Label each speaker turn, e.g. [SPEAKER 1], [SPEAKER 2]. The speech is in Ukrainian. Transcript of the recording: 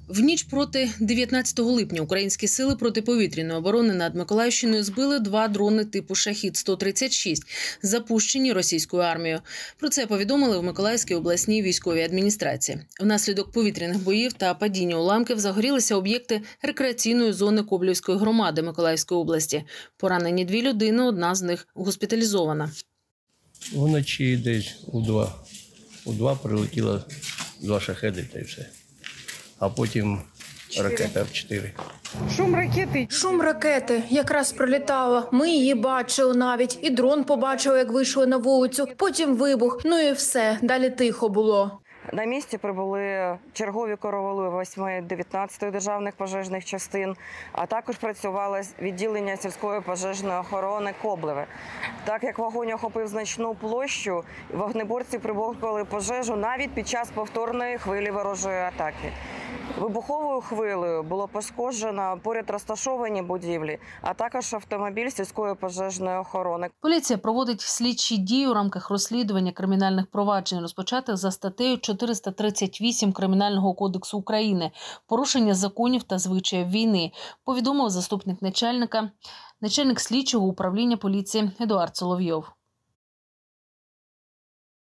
[SPEAKER 1] В ніч проти 19 липня українські сили протиповітряної оборони над Миколаївщиною збили 2 дрони типу «Шахід-136», запущені російською армією. Про це повідомили в Миколаївській обласній військовій адміністрації. Внаслідок повітряних боїв та падіння уламків загорілися об'єкти рекреаційної зони Коблівської громади Миколаївської області. Поранені 2 людини, одна з них госпіталізована.
[SPEAKER 2] Вночі десь у 2 прилетіло 2 шахеди та й все. А потім ракета в 4.
[SPEAKER 3] Шум ракети якраз пролітала. Ми її бачили навіть. І дрон побачив, як вийшли на вулицю. Потім вибух. Ну і все. Далі тихо було.
[SPEAKER 4] На місці прибули чергові караули 8-ї, 19-ї державних пожежних частин, а також працювало відділення сільської пожежної охорони Коблеве. Так як вогонь охопив значну площу, вогнеборці приборкали пожежу навіть під час повторної хвилі ворожої атаки. Вибуховою хвилею було пошкоджено поряд розташовані будівлі, а також автомобіль сільської пожежної охорони.
[SPEAKER 1] Поліція проводить слідчі дії у рамках розслідування кримінальних проваджень, розпочатих за статтею 438 Кримінального кодексу України «Порушення законів та звичаїв війни», повідомив заступник начальник слідчого управління поліції Едуард Соловйов.